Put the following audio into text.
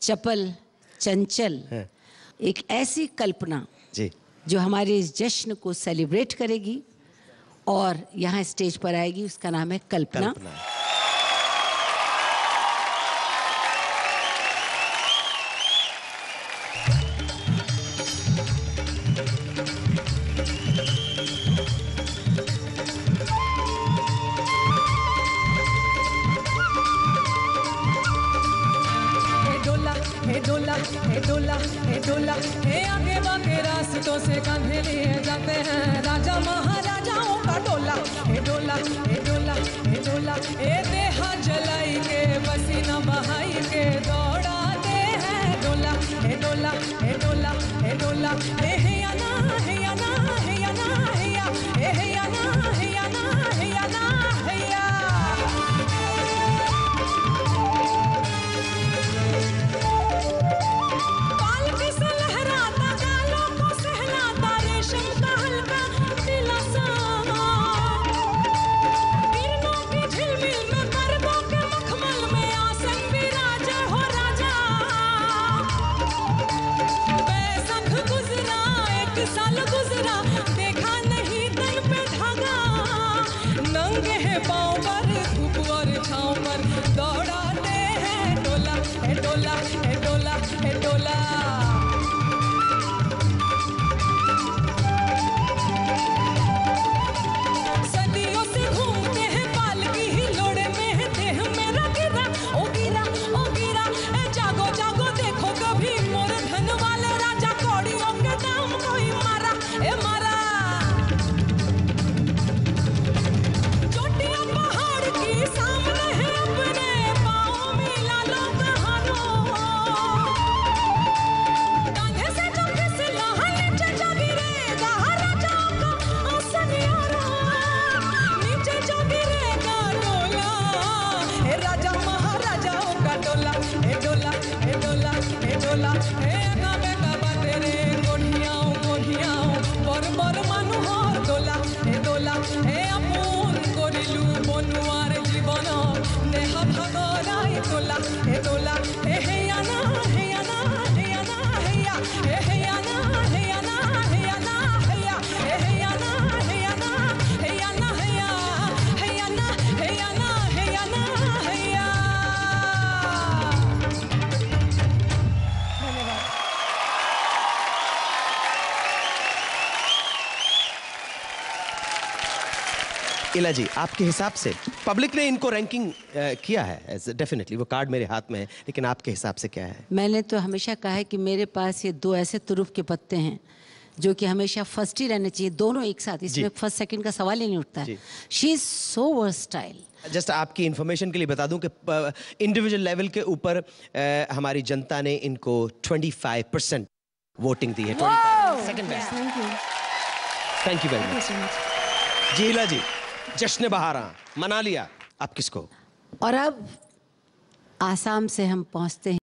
चपल, चंचल, एक ऐसी कल्पना जी जो हमारे इस जश्न को सेलिब्रेट करेगी और यहाँ स्टेज पर आएगी। उसका नाम है कल्पना। हे डोला, हे डोला, हे डोला, हे आगे बागे रास्तों से कंधे लिए जाते हैं राजा महाराजाओं का डोला। हे डोला, हे डोला, हे डोला, हे देहा जलाई के पसीना बहाई के दौड़ाते हैं डोला। हे डोला, हे डोला, हे डोला, हे याना, हे याना, हे याना, हे या, हे याना, हे याना, हे याना, हे या। साल गुजरा देखा नहीं तन पे धागा, नंगे हैं पाँव पर धूप और छाँव पर दौड़ाते हैं डोला। हे डोला, हे डोला, हे डोला। सदियों से घूमते हैं पालकी ही लोड़े में है देह मेरा गिरा ओ गिरा ओ गिरा। जागो जागो देखो कभी मोर धन वाले राजा कौड़ियों के दाम कोई मारा ए मारा। चोटियां पहाड़ की सामने है अपने पाँव मिला लो कहानों, कांधे से जो फिसला नीचे जो गिरेगा राजाओं का आसन यारा, नीचे जो गिरेगा डोला हे राजा महाराजाओं का डोला। हे डोला, हे डोला, हे डोला, हे गावे गावा तेरे गोढ़ियाओं गोढ़ियाओं बर बर मानुहर डोला। हे डोला, हे अपुन करिलु बनुआर जीवन नेह भागराई डोला। हे डोला, हे याना, हे याना, हे याना, हे या, हे याना, हे याना, हे याना, हे या, हे याना, हे याना, हे याना, हे या, हे याना, हे याना, हे याना, हे या। धन्यवाद। इला जी, आपके हिसाब से पब्लिक ने इनको रैंकिंग किया है डेफिनेटली, वो कार्ड मेरे हाथ में है, लेकिन आपके हिसाब से क्या है? मैंने तो हमेशा कहा है कि मेरे पास ये दो ऐसे तुरुफ के पत्ते हैं जो कि हमेशा फर्स्ट ही रहने चाहिए, दोनों एक साथ। इसमें फर्स्ट सेकंड का सवाल ही नहीं उठता है। She is so versatile. Just आपकी इन्फॉर्मेशन के लिए बता दूं कि इंडिविजुअल लेवल के ऊपर हमारी जनता ने इनको 25% वोटिंग दी है। 25 second best. Thank you very much जी। इला जी, जश्न बहारा मना लिया, अब किसको? और अब आसाम से हम पहुंचते हैं